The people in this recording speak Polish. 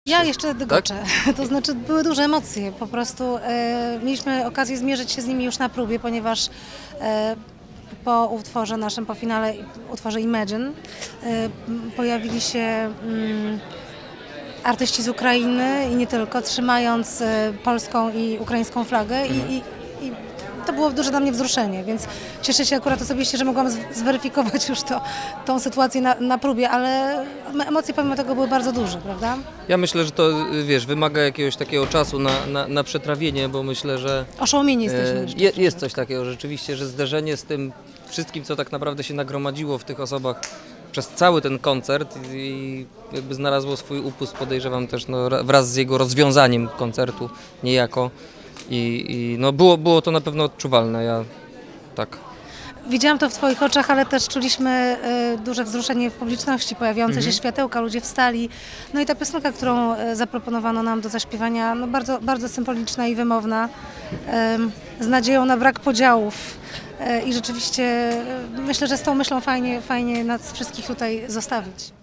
Ja jeszcze dygoczę, tak? To znaczy były duże emocje, po prostu mieliśmy okazję zmierzyć się z nimi już na próbie, ponieważ po utworze naszym, po finale, utworze Imagine, pojawili się artyści z Ukrainy i nie tylko, trzymając polską i ukraińską flagę i to było duże dla mnie wzruszenie, więc cieszę się akurat osobiście, że mogłam zweryfikować już tą sytuację na próbie, ale emocje pomimo tego były bardzo duże, prawda? Ja myślę, że to, wiesz, wymaga jakiegoś takiego czasu na przetrawienie, bo myślę, że... Oszołomieni jesteśmy. Jest coś takiego rzeczywiście, że zderzenie z tym wszystkim, co tak naprawdę się nagromadziło w tych osobach przez cały ten koncert i jakby znalazło swój upust, podejrzewam też wraz z jego rozwiązaniem koncertu niejako. No było to na pewno odczuwalne, tak. Widziałam to w Twoich oczach, ale też czuliśmy duże wzruszenie w publiczności, pojawiające się światełka, ludzie wstali. No i ta piosenka, którą zaproponowano nam do zaśpiewania, no bardzo, bardzo symboliczna i wymowna, z nadzieją na brak podziałów. I rzeczywiście myślę, że z tą myślą fajnie nas wszystkich tutaj zostawić.